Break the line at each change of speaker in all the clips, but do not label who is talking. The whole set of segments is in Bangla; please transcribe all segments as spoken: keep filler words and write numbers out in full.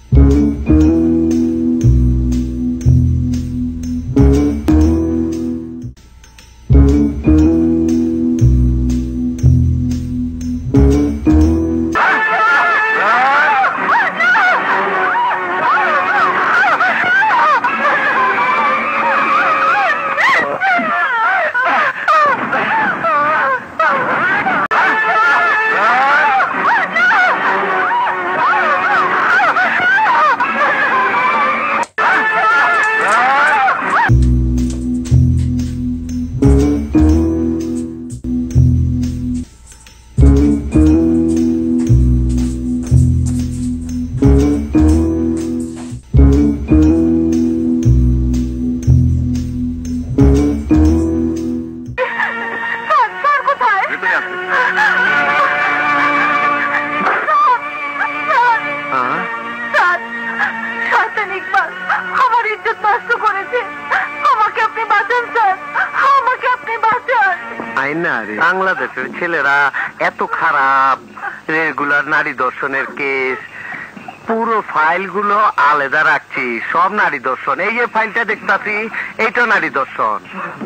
বাংলাদেশের ছেলেরা এত খারাপ, রেগুলার নারী দর্শনের কেস, পুরো ফাইল গুলো আলাদা রাখছি, সব নারী দর্শন। এই যে ফাইলটা দেখতাছি এইটা নারী দর্শন।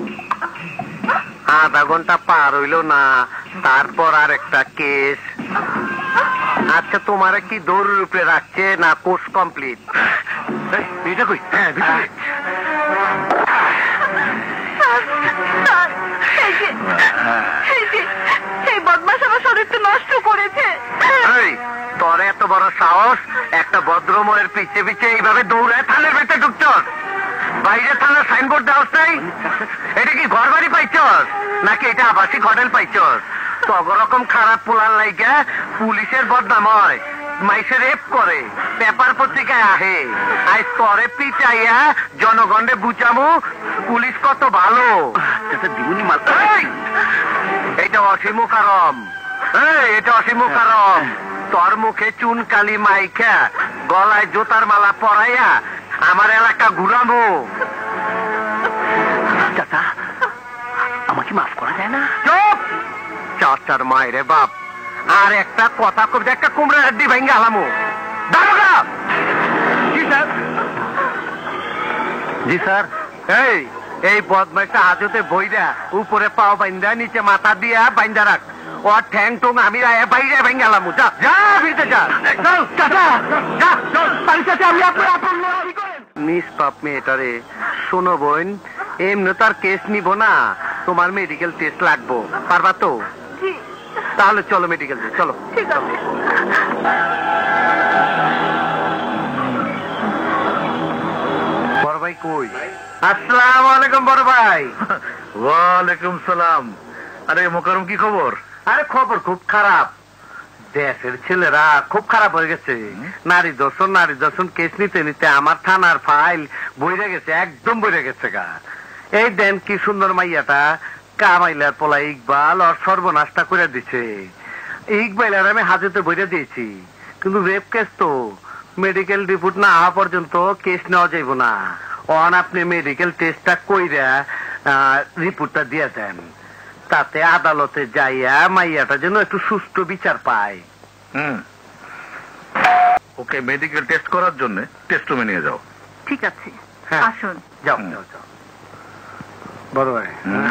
আধা ঘন্টা পার হইল না, তারপর আর একটা কেস। আচ্ছা, তোমার কি দৌড়ের উপরে রাখছে না কোর্স কমপ্লিট? এটা কই? হ্যাঁ, ভিতরে। তোর এত বড় সাহস, একটা ভদ্রময়ের পিছে পিছে এইভাবে দৌড়ায় থানার ভেতরে ঢুকছস? বাইরে থানার সাইনবোর্ড দেওয়াস নাই? এটা কি ঘর বাড়ি পাইছস নাকি এটা আবাসিক হোটেল পাইছস? তগরকম খারাপ পোলার লাইগা পুলিশের বদনাম হয়, মাইসে রেপ করে, পেপার পত্রিকায় আহে। আজ তরে পিচাইয়া জনগণে বুঝামু পুলিশ কত ভালো। এটা অসীমুখারম, এটা অসীমুখারম। তোর মুখে চুন কালি মাইখা গলায় জোতার মালা পরাইয়া আমার এলাকা ঘুরামো। চাচা, আমাকে মাফ করা যায় না? চুপ! চাচার মায়েরে বাপ, আর একটা কথা কবি একটা কুমড়া হাড্ডি ভেঙে আলামো। দারোগা! জি স্যার। জি স্যার। এই এই বদমাইশটা হাজতে বইরা উপরে পাও বাইন্দা নিচে মাথা দিয়া বাইন্দা রাখ। ও ঠ্যাং টুং আমি বাইরে ভেঙে আলামো। যা যা, ফিরতে যা। নিষ্পাপ মেয়েটারে। শোনো বোন, এমনি তার কেস নিব না, তোমার মেডিকেল টেস্ট লাগবো। পারবা তো? তাহলে চলো মেডিকেল টেস্ট, চলো। ঠিক আছে। বড় ভাই কই? আসসালামু আলাইকুম বড় ভাই।
ওয়ালাইকুম সালাম। আরে মোকারম, কি খবর?
আরে খবর খুব খারাপ। দেশের ছেলেরা খুব খারাপ হয়ে গেছে। নারী দর্শন নারী দর্শন কেস নিতে নিতে আমার থানার ফাইল বইরে গেছে, একদম বইরে গেছে গা। এই দেন কি সুন্দর মাইয়াটা কামাইলার পোলা ইকবাল ওর সর্বনাশটা করে দিছে। ইকবাল আর আমি হাজতে বইরে দিয়েছি, কিন্তু রেপ কেস তো মেডিকেল রিপোর্ট না হওয়া পর্যন্ত কেস নেওয়া যাইব না। অন আপনি মেডিকেল টেস্টটা কইরা রিপোর্টটা দিয়ে দেন, তাতে আদালতে যাইয়া মাইয়াটা যেন একটু সুষ্ঠু বিচার পায়।
হুম, ওকে মেডিকেল টেস্ট করার জন্য টেস্ট রুমে নিয়ে যাও।
ঠিক আছে, আসুন।
যাও যাও যাও বড় ভাই।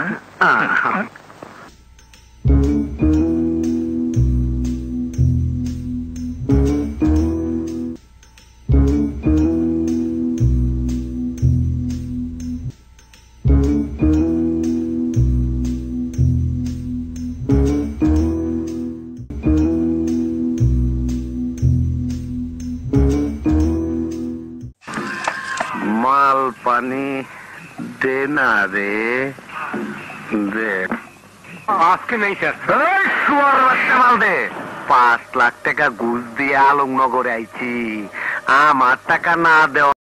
মাল পানি দে না রে, দে। আজকে নেই স্যার। মাল দে। পাঁচ লাখ টাকা ঘুষ দিয়ে আলমনগরে আইছি, আমার টাকা না দেওয়া